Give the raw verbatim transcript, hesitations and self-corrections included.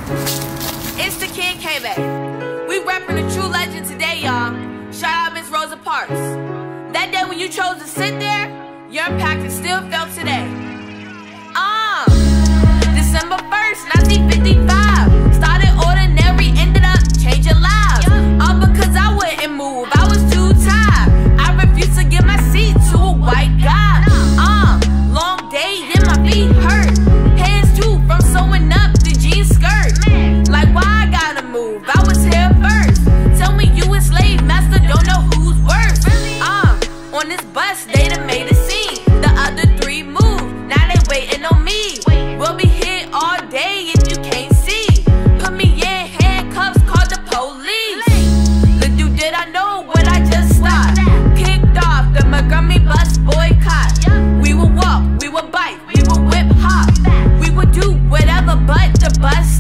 It's the Kid K-Bay. We reppin' the true legend today, y'all. Shout out Miss Rosa Parks. That day when you chose to sit there, your impact is still felt today. Uh, December first, nineteen fifty-five. Started ordinary, ended up changing lives. All because I wouldn't move, I was too tired. I refused to give my seat to a white guy. Uh, long day, then my feet hurt. Hands too from sewing up the jean skirt. Like why I gotta move, I was here first. Tell me you a slave master, don't know who's worse. Uh, on this bus, they done made a scene. The other three moved, now they waiting on me. We'll be here all day if you can't see. Put me in handcuffs, call the police. Little did I know what I just started. Kicked off the Montgomery bus boycott. We would walk, we would bike, we would whip hop. We would do whatever but the bus